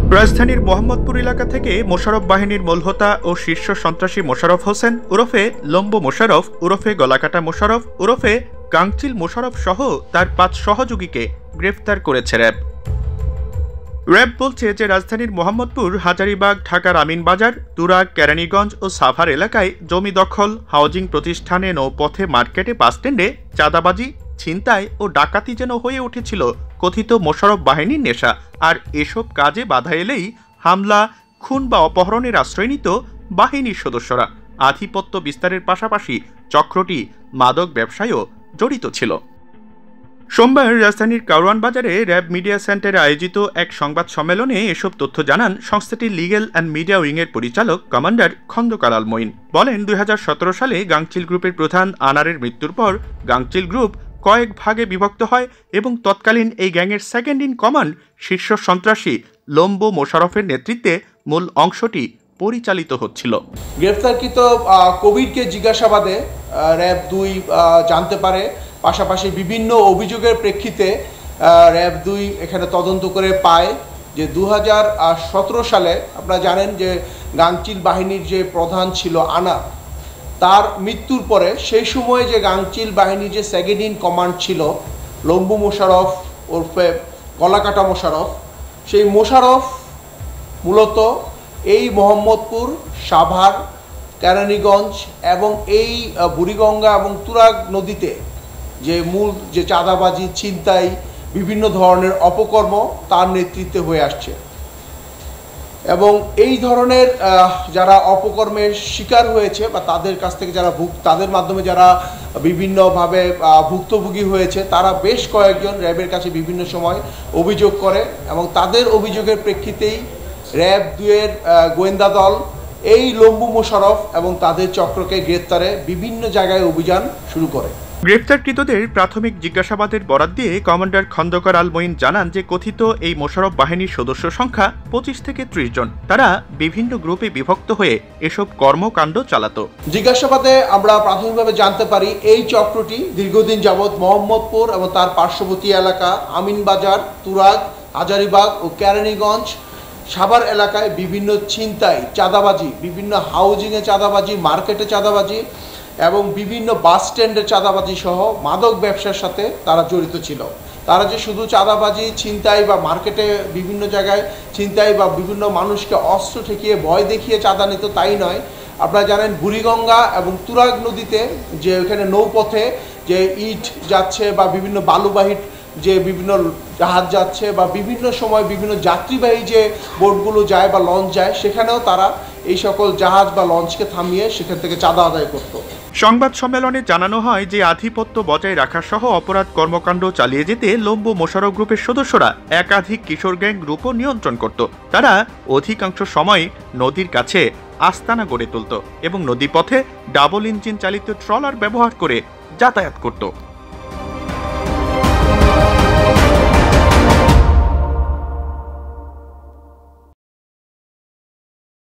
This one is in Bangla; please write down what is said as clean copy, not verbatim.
রাজধানীর মোহাম্মদপুর এলাকা থেকে মোশাররফ বাহিনীর মূলহোতা ও শীর্ষ সন্ত্রাসী মোশাররফ হোসেন ওরফে লম্বু মোশাররফ ওরফে গলাকাটা মোশাররফ ওরফে গাংচিল মোশাররফ সহ তার ৫ সহযোগীকে গ্রেফতার করেছে র্যাব। র্যাব বলছে যে রাজধানীর মোহাম্মদপুর, হাজারীবাগ, ঢাকার আমিনবাজার, তুরাগ, কেরানীগঞ্জ ও সাভার এলাকায় জমি দখল, হাউজিং প্রতিষ্ঠানে, নৌপথে, মার্কেটে, বাসস্ট্যান্ডে চাঁদাবাজি, ছিনতাই ও ডাকাতি যেন হয়ে উঠেছিল কথিত মোশাররফ বাহিনীর নেশা। আর এসব কাজে বাধা এলেই হামলা, খুন বা অপহরণের আশ্রয় নিত বাহিনীর সদস্যরা। আধিপত্য বিস্তারের পাশাপাশি চক্রটি মাদক ব্যবসায়ও জড়িত ছিল। সোমবার রাজধানীর কারওয়ান বাজারে র্যাব মিডিয়া সেন্টারে আয়োজিত এক সংবাদ সম্মেলনে এসব তথ্য জানান সংস্থাটির লিগ্যাল অ্যান্ড মিডিয়া উইংয়ের পরিচালক কমান্ডার খন্দকার আল মঈন। বলেন, ২০১৭ সালে গাংচিল গ্রুপের প্রধান আনারের মৃত্যুর পর গাংচিল গ্রুপ কয়েক ভাগে বিভক্ত হয় এবং তৎকালীন এই গ্যাংয়ের সেকেন্ড ইন কমান্ড শীর্ষ সন্ত্রাসী লম্বু মোশাররফের নেতৃত্বে মূল অংশটি পরিচালিত হচ্ছিল। গ্রেফতারকৃত কবিরকে জিজ্ঞাসাবাদে র্যাব ২ জানতে পারে, পাশাপাশি বিভিন্ন অভিযোগের প্রেক্ষিতে র্যাব ২ এখানে তদন্ত করে পায় যে ২০১৭ সালে আপনারা জানেন যে গাংচিল বাহিনীর যে প্রধান ছিল আনার, তার মৃত্যুর পরে সেই সময়ে যে গাংচিল বাহিনীর যে সেকেন্ড ইন কমান্ড ছিল লম্বু মোশাররফ ওরফে গলাকাটা মোশাররফ, সেই মোশাররফ মূলত এই মোহাম্মদপুর, সাভার, কেরানীগঞ্জ এবং এই বুড়িগঙ্গা এবং তুরাগ নদীতে যে মূল যে চাঁদাবাজি, ছিনতাই, বিভিন্ন ধরনের অপকর্ম তার নেতৃত্বে হয়ে আসছে। এবং এই ধরনের যারা অপকর্মের শিকার হয়েছে বা তাদের কাছ থেকে যারা তাদের মাধ্যমে যারা বিভিন্নভাবে ভুক্তভোগী হয়েছে, তারা বেশ কয়েকজন র্যাবের কাছে বিভিন্ন সময় অভিযোগ করে এবং তাদের অভিযোগের প্রেক্ষিতেই র্যাব ২-এর গোয়েন্দা দল এই লম্বু মোশাররফ এবং তাদের চক্রকে গ্রেফতারে বিভিন্ন জায়গায় অভিযান শুরু করে। গ্রেফতারকৃতদের প্রাথমিক জিজ্ঞাসাবাদের বরাত দিয়ে কমান্ডার খন্দকার আল মঈন জানান যে কথিত এই মোশাররফ বাহিনীর সদস্য সংখ্যা ২৫ থেকে ৩০ জন। তারা বিভিন্ন গ্রুপে বিভক্ত হয়ে এসব কর্মকাণ্ড চালাত। জিজ্ঞাসাবাদে আমরা প্রাথমিকভাবে জানতে পারি এই চক্রটি দীর্ঘদিন যাবৎ মোহাম্মদপুর এবং তার পার্শ্ববর্তী এলাকা আমিনবাজার, তুরাগ, হাজারীবাগ ও কেরানীগঞ্জ, সাভার এলাকায় বিভিন্ন ছিনতাই, চাঁদাবাজি, বিভিন্ন হাউজিংয়ে চাঁদাবাজি, মার্কেটে চাঁদাবাজি এবং বিভিন্ন বাস স্ট্যান্ডের চাঁদাবাজি সহ মাদক ব্যবসার সাথে তারা জড়িত ছিল। তারা যে শুধু চাঁদাবাজি, ছিনতাই বা মার্কেটে বিভিন্ন জায়গায় ছিনতাই বা বিভিন্ন মানুষকে অস্ত্র ঠেকিয়ে ভয় দেখিয়ে চাঁদা নিত তাই নয়। আপনারা জানেন বুড়িগঙ্গা এবং তুরাগ নদীতে যে ওখানে নৌপথে যে ইট যাচ্ছে বা বিভিন্ন বালুবাহী যে বিভিন্ন জাহাজ যাচ্ছে বা বিভিন্ন সময় বিভিন্ন যাত্রীবাহী যে বোটগুলো যায় বা লঞ্চ যায়, সেখানেও তারা এই সকল জাহাজ বা লঞ্চকে থামিয়ে সেখান থেকে চাঁদা আদায় করত। সংবাদ সম্মেলনে জানানো হয় যে আধিপত্য বজায় রাখা সহ অপরাধ কর্মকাণ্ড চালিয়ে যেতে লম্বু মোশাররফ গ্রুপের সদস্যরা একাধিক কিশোর গ্যাং গ্রুপও নিয়ন্ত্রণ করত। তারা অধিকাংশ সময় নদীর কাছে আস্তানা গড়ে তুলত এবং নদীপথে ডাবল ইঞ্জিন চালিত ট্রলার ব্যবহার করে যাতায়াত করত।